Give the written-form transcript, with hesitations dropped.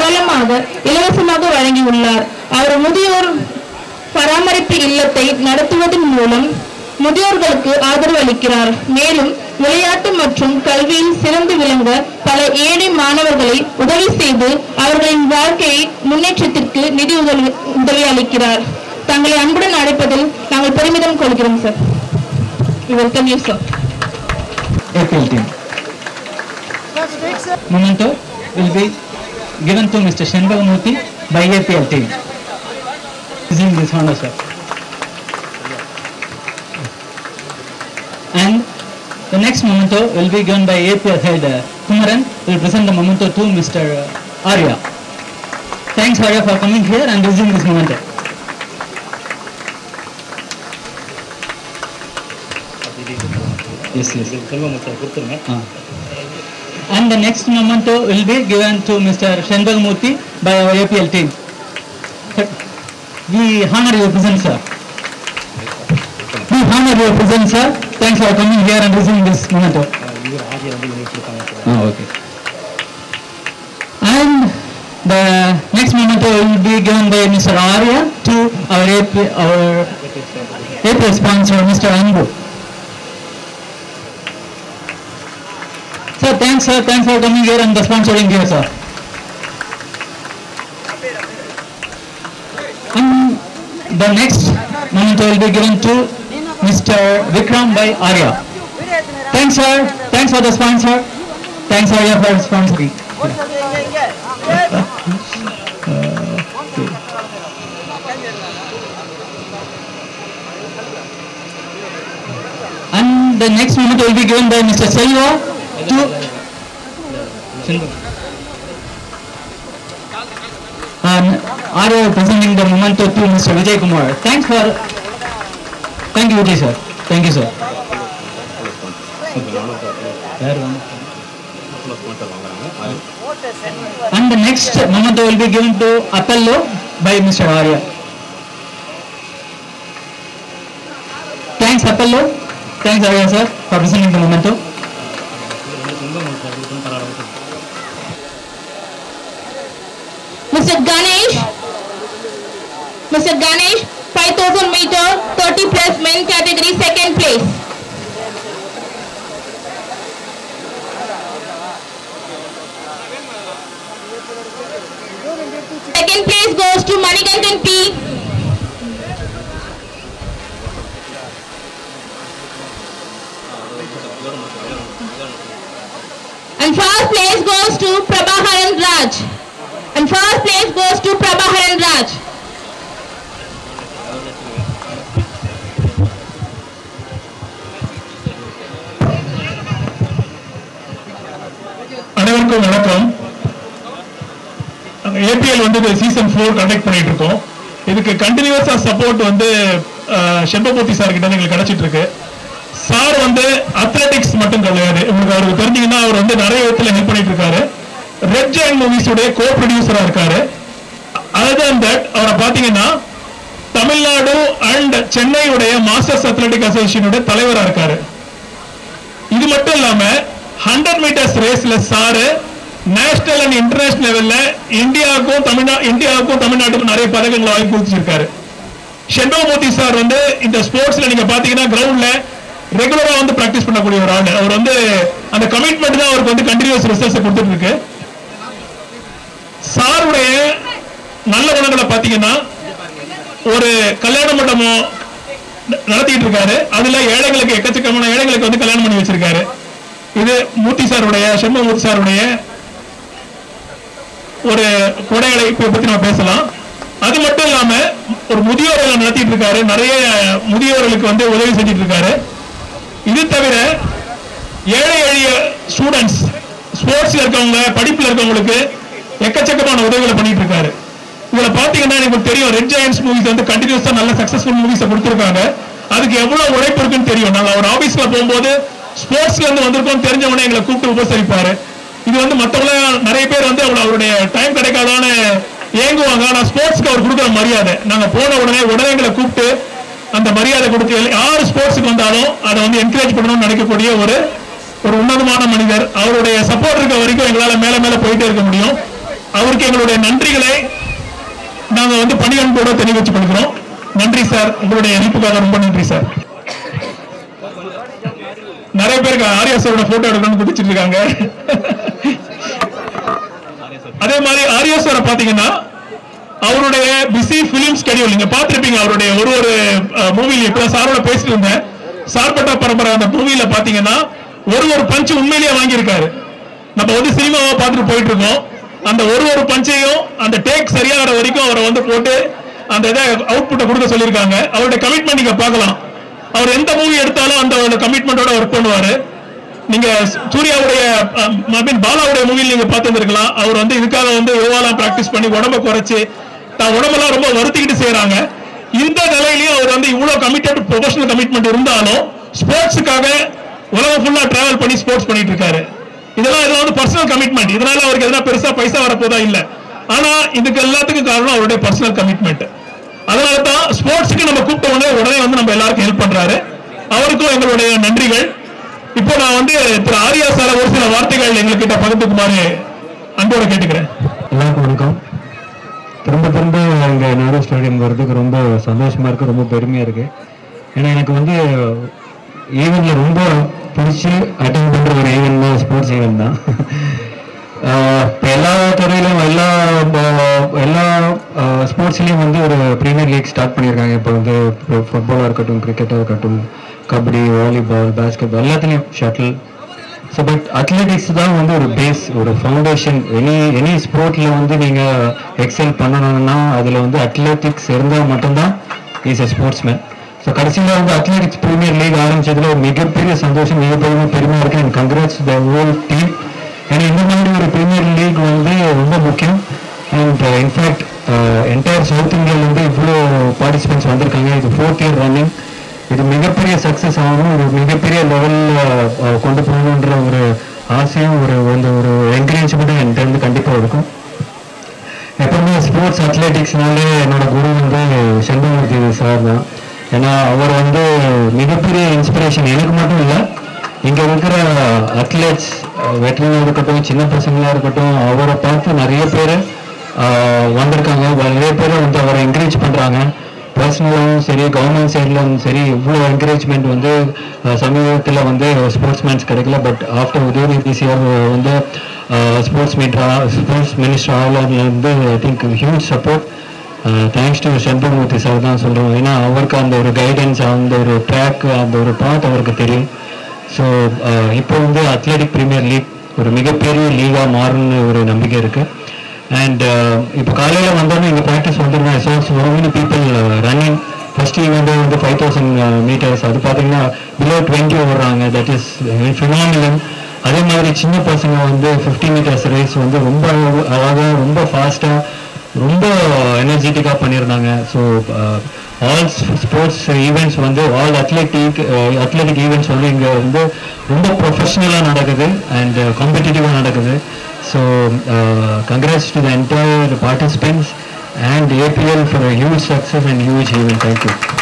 தாராளமாக இலவசமாக வழங்கியுள்ளார். அவர் முதியோர் பராமரிப்பு இல்லத்தை நடத்துவதன் மூலம் முதியோர்களுக்கு ஆதரவு அளிக்கிறார். மேலும் விளையாட்டு மற்றும் கல்வியில் சிறந்து விளங்க பல ஏழை மாணவர்களை உதவி செய்து அவர்களின் வாழ்க்கையை முன்னேற்றத்திற்கு நிதி உதவி அளிக்கிறார். தங்களை அன்புடன் அழைப்பதில் நாங்கள் பெருமிதம் கொள்கிறோம் sir. Welcome you sir. APL team. Memento will be given to Mr. Shenbagamurthy by APL team. Using this honor, sir. And the next memento will be given by APL head Kumaran. Will present the memento to Mr. Arya. Thanks Arya for coming here and using this memento. Yes. And the next memento will be given to Mr. Shenbagamurthy by our APL team. We honor your presence, sir. We honor your presence, sir. Thanks for coming here and receiving this memento. Okay. And the next memento will be given by Mr. Arya to our APL sponsor, Mr. Anbu. Sir, thanks for coming here and the sponsoring here, sir. And the next memento will be given to Mr. Vikram by Arya. Thanks, sir. Thanks for the sponsor. Thanks, Arya, for sponsoring. And the next memento will be given by Mr. Selva to Arya presenting the memento to Mr. Vijay Kumar. Thank you, Vijay sir. Thank you, sir. And the next memento will be given to Apollo by Mr. Arya. Thanks, Apollo. Thanks, Arya sir, for presenting the memento. Mr. Ganesh, 5,000 meter, 30 plus men category, second place. Second place goes to Manikandan P. And first place goes to Prabhaharan Raj. அனைவருக்கும் வணக்கம். APL வந்து season 4 conduct பண்ணிட்டு இருக்கோம். இதுக்கு கண்டினியூஸா support வந்து ஷெம்பமூர்த்தி sir கிட்ட எங்களுக்கு கிடைச்சிட்டு இருக்கு. சார் வந்து அத்லெட்டிக்ஸ் மட்டும் கிடையாது, உங்களுக்கு அவருக்கு தெரிஞ்சீங்கன்னா அவர் வந்து நிறைய விதத்துல ஹெல்ப் பண்ணிட்டு இருக்காரு. ரெட் ஜெயண்ட் மூவிஸோட கோ ப்ரொடியூசரா இருக்காரு. அதர் தென் தட் அவரை பாத்தீங்கன்னா தமிழ்நாடு அண்ட் சென்னையுடைய மாஸ்டர்ஸ் அத்லெட்டிக் அசோசியேஷனோட தலைவரா இருக்காரு. இது மட்டும் இல்லாம 100 மீட்டர்ஸ் ரேஸ்ல சாரு நேஷனல் அண்ட் இன்டர்நேஷனல் லெவல்ல இந்தியாவுக்கும் தமிழ்நாட்டுக்கும் நிறைய பதக்கங்களை வாங்கி கொடுத்திருக்காரு. ஷெம்பமூர்த்தி சார் வந்து இந்த ஸ்போர்ட்ஸ்ல நீங்க பாத்தீங்கன்னா கிரவுண்ட்ல ரெகுலரா வந்து பிராக்டிஸ் பண்ணக்கூடிய ஒரு ஆள். அவர் வந்து அந்த கமிட்மெண்ட் தான் அவருக்கு வந்து கண்டினியூஸ் ரிசல்ட்ஸ் கொடுத்துட்டு இருக்கு. சாருடைய நல்ல குணங்களை பாத்தீங்கன்னா ஒரு கல்யாண மண்டபம் நடத்திட்டு இருக்காரு. அதுல ஏழைகளுக்கு எக்கச்சக்கமான ஏழைகளுக்கு வந்து கல்யாணம் பண்ணி வச்சிருக்காரு. இது மூர்த்தி சாருடைய ஷெம்பமூர்த்தி சாருடைய ஒரு கொடைகளை பத்தி நம்ம பேசலாம். அது மட்டும் இல்லாம ஒரு முதியோர்களை நடத்திட்டு இருக்காரு. நிறைய முதியோர்களுக்கு வந்து உதவி செஞ்சிட்டு இருக்காரு. இது தவிர ஏழை எளிய ஸ்டூடெண்ட்ஸ், ஸ்போர்ட்ஸ்ல இருக்கவங்க, படிப்புல இருக்கவங்களுக்கு எக்கச்சக்கமான உதவிகளை பண்ணிட்டு இருக்காரு. இதுல பாத்தீங்கன்னா எனக்கு தெரியும், ரெட் ஜெயண்ட்ஸ் மூவிஸ் வந்து கண்டினியூஸா நல்ல சக்சஸ்ஃபுல் மூவிஸ் கொடுத்திருக்காங்க. அதுக்கு எவ்வளவு உழைப்பு இருக்குன்னு தெரியும். நாங்க ஒரு ஆபீஸ்ல போகும்போது ஸ்போர்ட்ஸ்ல இருந்து வந்திருக்கோம் தெரிஞ்சவனே எங்களை கூப்பிட்டு உபசரிப்பாரு. இது வந்து மற்றவங்கள நிறைய பேர் வந்து அவருடைய டைம் கிடைக்காதான்னு ஏங்குவாங்க. ஆனா ஸ்போர்ட்ஸ்க்கு அவர் கொடுக்குற மரியாதை, நாங்க போன உடனே எங்களை கூப்பிட்டு அந்த மரியாதை கொடுத்து யார் ஸ்போர்ட்ஸுக்கு வந்தாலும் அதை வந்து என்கரேஜ் பண்ணணும்னு நினைக்கக்கூடிய ஒரு உன்னதமான மனிதர். அவருடைய சப்போர்ட் இருக்க வரைக்கும் எங்களால மேல மேல போயிட்டே இருக்க முடியும். அவருக்கு எங்களுடைய நன்றிகளை நாங்க வந்து பணியன்போட தெரிவித்துக் கொள்கிறோம். நன்றி சார், உங்களுடைய ஹெல்ப்புக்காக ரொம்ப நன்றி சார். நிறைய பேருக்கு ஆர்யா சாரோட போட்டோ எடுக்கணும்னு குதிச்சிட்டு இருக்காங்க. அதே மாதிரி ஆர்யா சாரை பாத்தீங்கன்னா அவருடைய பிஸி பிலிம் ஸ்கெடியூல் நீங்க பார்த்திருப்பீங்க. அவருடைய ஒரு மூவில இப்ப சாரோட பேசிட்டு இருந்தேன். சார்பட்டா பரம்பரை அந்த மூவில பாத்தீங்கன்னா ஒரு பஞ்ச் உண்மையிலேயே வாங்கியிருக்காரு. நம்ம வந்து சினிமாவை பார்த்துட்டு போயிட்டு இருக்கோம். அந்த ஒரு பஞ்சையும் அந்த டேக் சரியாகிற வரைக்கும் அவரை வந்து போட்டு அந்த இதை அவுட்புட்டை கொடுக்க சொல்லியிருக்காங்க. அவருடைய கமிட்மெண்ட் நீங்க பார்க்கலாம். அவர் எந்த மூவி எடுத்தாலும் அந்த கமிட்மெண்டோட ஒர்க் பண்ணுவாரு. நீங்க சூர்யாவுடைய பாலாவுடைய மூவியில் நீங்க பார்த்துருக்கலாம். அவர் வந்து இதுக்காக வந்து யோகாலாம் பிராக்டிஸ் பண்ணி உடம்ப குறைச்சு உடம்பெல்லாம் ரொம்ப வருத்திக்கிட்டு செய்யறாங்க. இந்த நிலையிலையும் அவர் வந்து இவ்வளவு கமிட்டட் ப்ரொஃபஷனல் கமிட்மெண்ட் இருந்தாலும் ஸ்போர்ட்ஸுக்காக உலகம் ஃபுல்லா டிராவல் பண்ணி ஸ்போர்ட்ஸ் பண்ணிட்டு இருக்காரு. இதெல்லாம் வந்து பர்சனல் கமிட்மெண்ட். இதனால அவருக்கு எதனா பெருசா பைசா வரப்போதா இல்ல. ஆனா இதுக்கு எல்லாத்துக்கும் காரணம் அவருடைய பர்சனல் கமிட்மெண்ட். அதனால தான் ஸ்போர்ட்ஸுக்கு நம்ம கூப்பிட்ட உடனே வந்து நம்ம எல்லாருக்கும் ஹெல்ப் பண்றாரு. அவருக்கும் எங்களுடைய நன்றிகள். இப்போ நான் வந்து திரு ஆர்யா சார் ஒரு சில வார்த்தைகள் எங்ககிட்ட பகிர்ந்துக்குமாறு அன்போட கேட்டுக்கிறேன். எல்லாருக்கும் வணக்கம். திரும்ப இங்க நேரு ஸ்டேடியம் வர்றதுக்கு ரொம்ப சந்தோஷமா இருக்கு, ரொம்ப பெருமையா இருக்கு. ஏன்னா எனக்கு வந்து ஈவெண்ட்ல ரொம்ப பிடிச்சி அட்டென்ட் பண்ற ஒரு ஈவெண்ட் தான் ஸ்போர்ட்ஸ் ஈவெண்ட் தான். இப்போ எல்லா துறையிலும் எல்லா ஸ்போர்ட்ஸ்லேயும் வந்து ஒரு ப்ரீமியர் லீக் ஸ்டார்ட் பண்ணியிருக்காங்க. இப்போ வந்து ஃபுட்பாலாக இருக்கட்டும், கிரிக்கெட்டாக இருக்கட்டும், கபடி, வாலிபால், பேஸ்கெட்பால், எல்லாத்துலேயும் ஷட்டில். ஸோ பட் அத்லெட்டிக்ஸ் தான் வந்து ஒரு பேஸ், ஒரு ஃபவுண்டேஷன். எனி ஸ்போர்ட்டில் வந்து நீங்கள் எக்ஸல் பண்ணணும்னா அதில் வந்து அத்லெட்டிக்ஸ் இருந்தால் மட்டும்தான் இஸ் எ ஸ்போர்ட்ஸ்மேன். ஸோ கடைசியில் வந்து அத்லெட்டிக்ஸ் ப்ரீமியர் லீக் ஆரம்பிச்சதுல ஒரு மிகப்பெரிய சந்தோஷம், மிகப்பெரிய பெருமையாக இருக்குது. And congrats the whole team. ஏன்னா இந்த மாதிரி ஒரு ப்ரீமியர் லீக் வந்து ரொம்ப முக்கியம். அண்ட் இன்ஃபேக்ட் என்டையர் சவுத் இந்தியாவிலேருந்து இவ்வளோ பார்ட்டிசிபென்ட்ஸ் வந்திருக்காங்க. இது 4th year ரன்னிங். இது மிகப்பெரிய சக்ஸஸ் ஆகணும், ஒரு மிகப்பெரிய லெவலில் கொண்டு போகணுன்ற ஒரு ஆசையும் ஒரு என்கரேஜ்மெண்ட்டும் என்கிட்ட வந்து கண்டிப்பாக இருக்கும். எப்பவுமே ஸ்போர்ட்ஸ் அத்லெட்டிக்ஸ்னாலே என்னோட குரு வந்து செல்வமூர்த்தி சார் தான். ஏன்னா அவர் வந்து மிகப்பெரிய இன்ஸ்பிரேஷன் எனக்கு மட்டும் இல்லை, இங்கே இருக்கிற அத்லெட்ஸ் வெட்டரனாக இருக்கட்டும், சின்ன பசங்களாக இருக்கட்டும், அவரை பார்த்து நிறைய பேர் வந்திருக்காங்க. நிறைய பேர் வந்து அவரை என்கரேஜ் பண்ணுறாங்க. பர்சனலாகவும் சரி, கவர்மெண்ட் சைட்லும் சரி, இவ்வளோ என்கரேஜ்மெண்ட் வந்து சமீபத்தில் வந்து ஸ்போர்ட்ஸ்மேன்ஸ் கிடைக்கல. பட் ஆஃப்டர் உதயநிதி சார் வந்து ஸ்போர்ட்ஸ் மினிஸ்டர் ஆகலேருந்து I think huge support. Thanks to Selvamoorthy sir தான் சொல்கிறோம். ஏன்னா அவருக்கு அந்த ஒரு கைடன்ஸ், அந்த ஒரு ட்ராக், அந்த ஒரு பாத் அவருக்கு தெரியும். ஸோ இப்போ வந்து அத்லெட்டிக் ப்ரீமியர் லீக் ஒரு மிகப்பெரிய லீகாக மாறும்னு ஒரு நம்பிக்கை இருக்குது. அண்ட் இப்போ காலையில் வந்தோன்னே இங்கே ப்ராக்டிஸ் வந்துருந்தேன். So many people running. First event வந்து 5000 meters. அது பார்த்தீங்கன்னா பிலோ 20 ஓடுறாங்க. That is phenomenal. அதே மாதிரி சின்ன பசங்க வந்து 50 meters ரேஸ் வந்து ரொம்ப அழகாக, ரொம்ப ஃபாஸ்ட்டாக, ரொம்ப எனர்ஜெட்டிக்காக பண்ணியிருந்தாங்க. ஸோ ஆல் ஸ்போர்ட்ஸ் ஈவெண்ட்ஸ் வந்து ஆல் அத்லெட்டிக் ஈவெண்ட்ஸ் வந்து இங்கே வந்து ரொம்ப ப்ரொஃபஷ்னலாக நடக்குது அண்ட் காம்படிட்டிவாக நடக்குது. So congrats to the entire participants and APL for a huge success and huge event. Thank you.